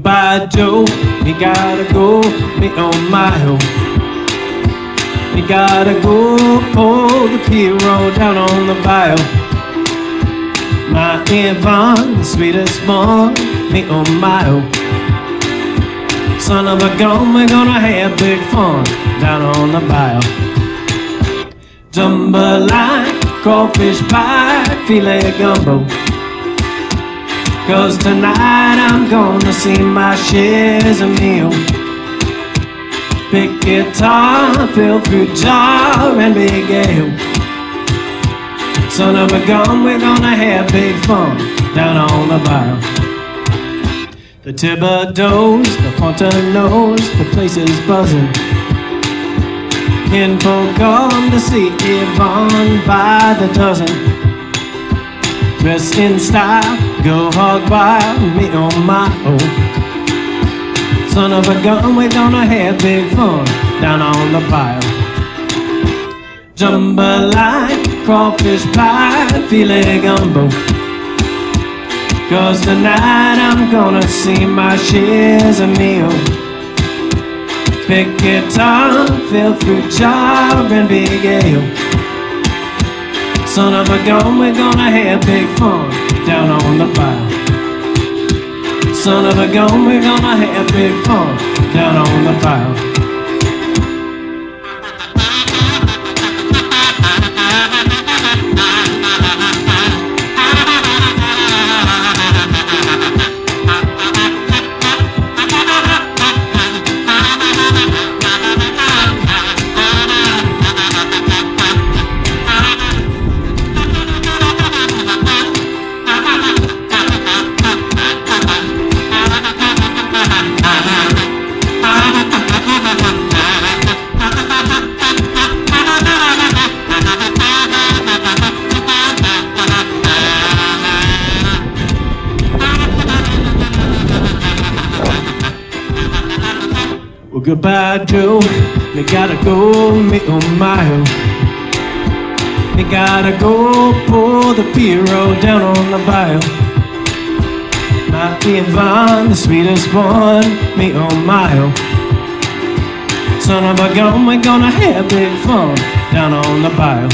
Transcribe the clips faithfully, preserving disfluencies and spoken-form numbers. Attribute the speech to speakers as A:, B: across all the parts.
A: goodbye, Joe. We gotta go, me on my own. We gotta go pull the P-roll down on the bayou. My Yvonne, the sweetest one, me on my own. Son of a gun, we're gonna have big fun down on the bayou. Jambalaya, crawfish pie, filet gumbo. 'Cause tonight I'm gonna see my shares of meal. Big guitar, fill fruit jar, and big ale. Son of a gun, we're gonna have big fun down on the bayou. The Thibodeaux, the Fontaneaux, the place is buzzing. Kinfolk come to see Yvonne by the dozen. Dressed in style, go hog wild, me on my own. Son of a gun, we're gonna have big fun down on the bayou. Jambalaya, crawfish pie, filet gumbo. 'Cause tonight I'm gonna see my shares of meal. Big guitar, fill fruit jar, and big ale. Son of a gun, we're gonna have big fun down on the bayou. Son of a gun, we're gonna have big fun down on the bayou. Well, goodbye, Joe. Me gotta go, me on my own. Me gotta go pull the P-roll down on the bayou. My Yvonne, the sweetest one, me on my own. Son of a gun, we're gonna have big fun down on the bayou.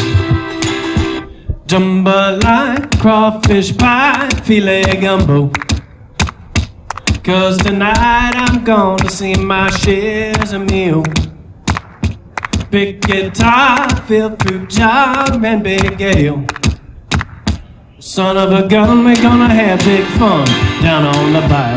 A: Jambalaya, crawfish pie, filet gumbo. 'Cause tonight I'm gonna see my shares of meal. Big guitar, fill fruit jar, and big ale. Son of a gun, we're gonna have big fun down on the bayou.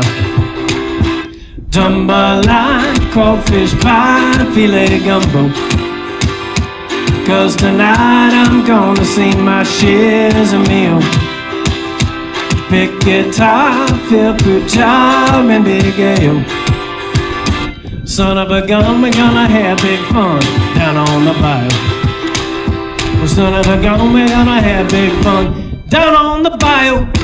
A: Jambalaya, crawfish pie, filet gumbo. 'Cause tonight I'm gonna see my shares of meal. Big guitar, fill fruit jar, and big ale. Son of a gun, we're gonna have big fun down on the bayou. Son of a gun, we're gonna have big fun down on the bayou.